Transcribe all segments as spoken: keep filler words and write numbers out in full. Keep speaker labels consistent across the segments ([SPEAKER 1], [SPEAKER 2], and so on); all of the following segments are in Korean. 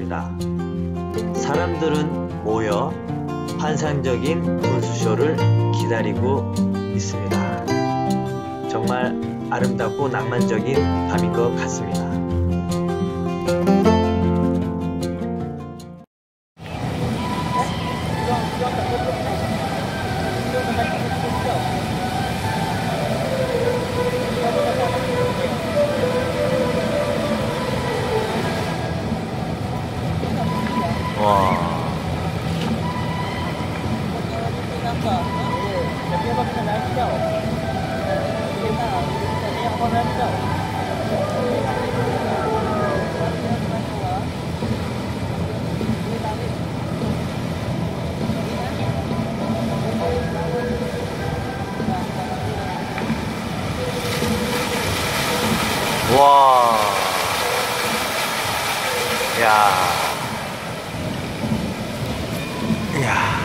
[SPEAKER 1] 있습니다. 사람들은 모여 환상적인 분수쇼를 기다리고 있습니다. 정말 아름답고 낭만적인 밤인 것 같습니다. 와. 와. 야. 야.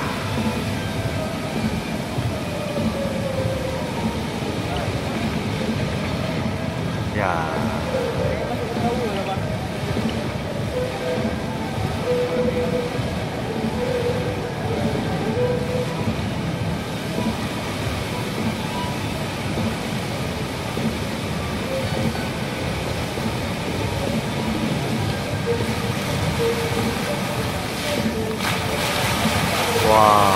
[SPEAKER 1] 야. 와.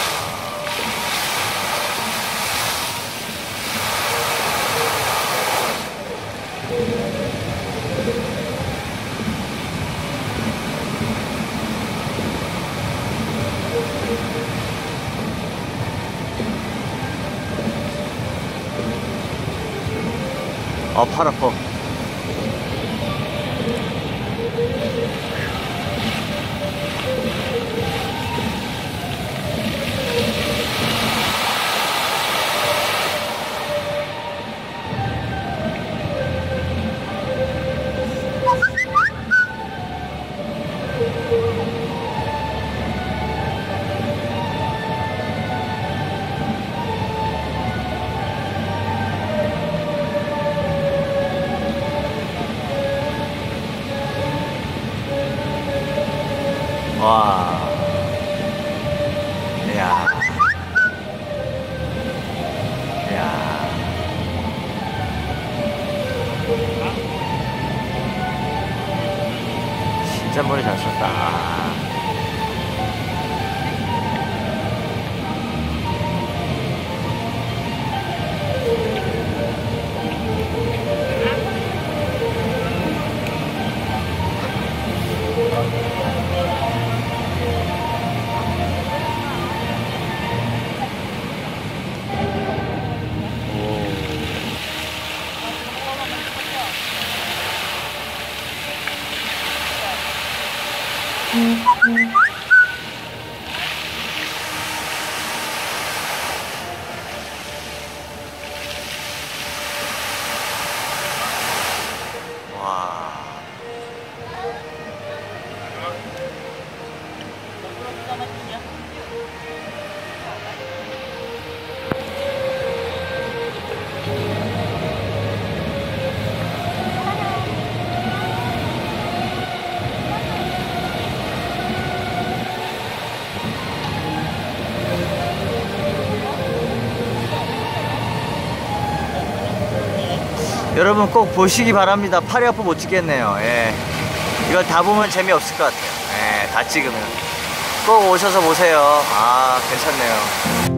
[SPEAKER 1] 아, 팔 아파. 와. 야. 야. 진짜 머리 잘 썼다. 와. 여러분 꼭 보시기 바랍니다. 팔이 아파 못 찍겠네요. 예. 이거 다 보면 재미없을 것 같아요. 예, 다 찍으면 꼭 오셔서 보세요. 아, 괜찮네요.